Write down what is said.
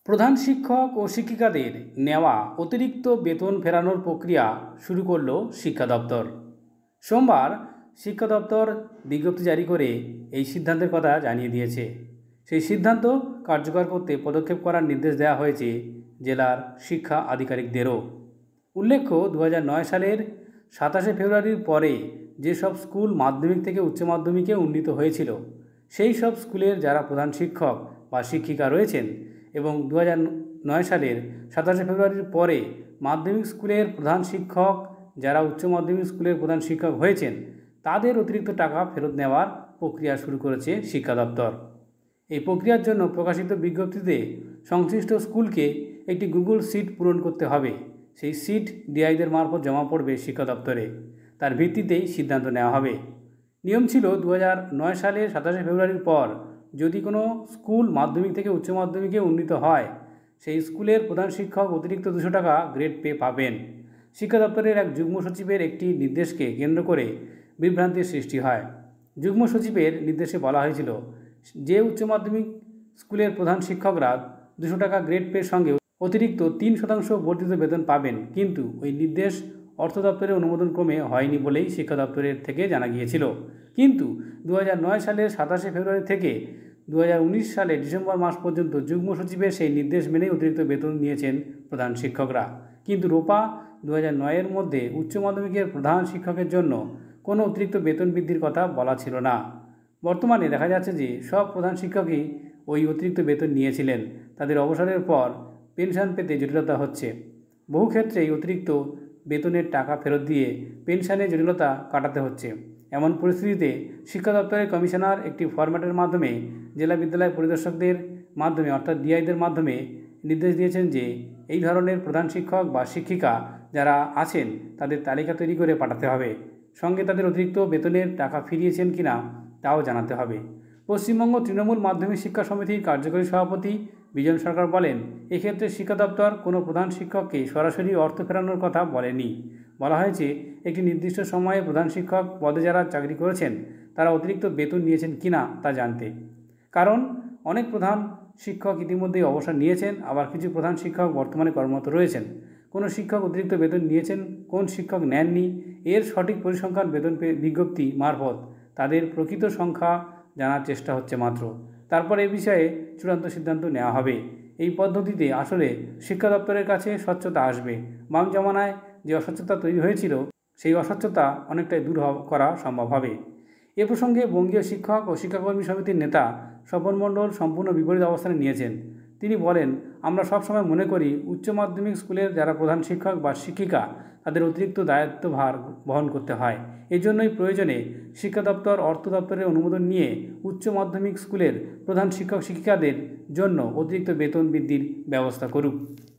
প্রধান শিক্ষক ও শিক্ষিকাদের নেওয়া অতিরিক্ত বেতন ফেরানোর প্রক্রিয়া শুরু করল শিক্ষা দপ্তর। সোমবার শিক্ষা দপ্তর বিজ্ঞপ্তি জারি করে এই সিদ্ধান্তের কথা জানিয়ে দিয়েছে। সেই সিদ্ধান্ত কার্যকর করতে পদক্ষেপ করার নির্দেশ দেওয়া হয়েছে জেলার শিক্ষা আধিকারিকদেরও। উল্লেখ্য, 2009 সালের 27শে ফেব্রুয়ারির পরে যেসব স্কুল মাধ্যমিক থেকে উচ্চ মাধ্যমিকে উন্নীত হয়েছিল, সেই সব স্কুলের যারা প্রধান শিক্ষক বা শিক্ষিকা রয়েছেন এবং 2009 সালের 27শে ফেব্রুয়ারির পরে মাধ্যমিক স্কুলের প্রধান শিক্ষক যারা উচ্চ মাধ্যমিক স্কুলের প্রধান শিক্ষক হয়েছেন, তাদের অতিরিক্ত টাকা ফেরত নেওয়ার প্রক্রিয়া শুরু করেছে শিক্ষা দপ্তর। এই প্রক্রিয়ার জন্য প্রকাশিত বিজ্ঞপ্তিতে সংশ্লিষ্ট স্কুলকে একটি গুগল শিট পূরণ করতে হবে। সেই শিট ডিআইদের মারফত জমা পড়বে শিক্ষা দপ্তরে। তার ভিত্তিতেই সিদ্ধান্ত নেওয়া হবে। নিয়ম ছিল 2009 সালের 27শে ফেব্রুয়ারির পর যদি কোনো স্কুল মাধ্যমিক থেকে উচ্চ মাধ্যমিকে উন্নীত হয়, সেই স্কুলের প্রধান শিক্ষক অতিরিক্ত 200 টাকা গ্রেড পে পাবেন। শিক্ষা দপ্তরের এক যুগ্ম সচিবের একটি নির্দেশকে কেন্দ্র করে বিভ্রান্তির সৃষ্টি হয়। যুগ্ম সচিবের নির্দেশে বলা হয়েছিল যে উচ্চ মাধ্যমিক স্কুলের প্রধান শিক্ষকরা 200 টাকা গ্রেড পের সঙ্গে অতিরিক্ত 3% বর্ধিত বেতন পাবেন, কিন্তু ওই নির্দেশ অর্থ দপ্তরের অনুমোদন ক্রমে হয়নি বলেই শিক্ষা দপ্তরের থেকে জানা গিয়েছিল। কিন্তু 2009 সালের 27শে ফেব্রুয়ারি থেকে 2019 সালের ডিসেম্বর মাস পর্যন্ত যুগ্ম সচিবের সেই নির্দেশ মেনেই অতিরিক্ত বেতন নিয়েছেন প্রধান শিক্ষকরা। কিন্তু রোপা 2009-এর মধ্যে উচ্চ মাধ্যমিকের প্রধান শিক্ষকের জন্য কোনো অতিরিক্ত বেতন বৃদ্ধির কথা বলা ছিল না। বর্তমানে দেখা যাচ্ছে যে সব প্রধান শিক্ষকই ওই অতিরিক্ত বেতন নিয়েছিলেন। তাদের অবসরের পর পেনশন পেতে জটিলতা হচ্ছে। বহু ক্ষেত্রেই অতিরিক্ত বেতনের টাকা ফেরত দিয়ে পেনশনের জটিলতা কাটাতে হচ্ছে। এমন পরিস্থিতিতে শিক্ষা দপ্তরের কমিশনার একটি ফরম্যাটের মাধ্যমে জেলা বিদ্যালয় পরিদর্শকদের মাধ্যমে অর্থাৎ ডিআইদের মাধ্যমে নির্দেশ দিয়েছেন যে এই ধরনের প্রধান শিক্ষক বা শিক্ষিকা যারা আছেন তাদের তালিকা তৈরি করে পাঠাতে হবে। সঙ্গে তাদের অতিরিক্ত বেতনের টাকা ফিরিয়েছেন কিনা তাও জানাতে হবে। পশ্চিমবঙ্গ তৃণমূল মাধ্যমিক শিক্ষা সমিতির কার্যকরী সভাপতি বিজন সরকার বলেন, এক্ষেত্রে শিক্ষা দপ্তর কোনো প্রধান শিক্ষককে সরাসরি অর্থ ফেরানোর কথা বলেনি। বলা হয়েছে একটি নির্দিষ্ট সময়ে প্রধান শিক্ষক পদে যারা চাকরি করেছেন তারা অতিরিক্ত বেতন নিয়েছেন কিনা তা জানতে। কারণ অনেক প্রধান শিক্ষক ইতিমধ্যেই অবসর নিয়েছেন, আবার কিছু প্রধান শিক্ষক বর্তমানে কর্মরত রয়েছেন। কোনো শিক্ষক অতিরিক্ত বেতন নিয়েছেন, কোন শিক্ষক নেননি, এর সঠিক পরিসংখ্যান বেতন বিজ্ঞপ্তি মারফত তাদের প্রকৃত সংখ্যা জানার চেষ্টা হচ্ছে মাত্র। তারপর এ বিষয়ে চূড়ান্ত সিদ্ধান্ত নেওয়া হবে। এই পদ্ধতিতে আসলে শিক্ষা দপ্তরের কাছে স্বচ্ছতা আসবে। বাম জমানায় যে অস্বচ্ছতা তৈরি হয়েছিল, সেই অস্বচ্ছতা অনেকটাই দূর করা সম্ভব হবে। এ প্রসঙ্গে বঙ্গীয় শিক্ষক ও শিক্ষাকর্মী সমিতির নেতা স্বপন মণ্ডল সম্পূর্ণ বিপরীত অবস্থানে নিয়েছেন। তিনি বলেন, আমরা সবসময় মনে করি উচ্চ মাধ্যমিক স্কুলের যারা প্রধান শিক্ষক বা শিক্ষিকা তাদের অতিরিক্ত দায়িত্বভার বহন করতে হয়। এজন্যই প্রয়োজনে শিক্ষা দপ্তর অর্থ দপ্তরের অনুমোদন নিয়ে উচ্চ মাধ্যমিক স্কুলের প্রধান শিক্ষক শিক্ষিকাদের জন্য অতিরিক্ত বেতন বৃদ্ধির ব্যবস্থা করুক।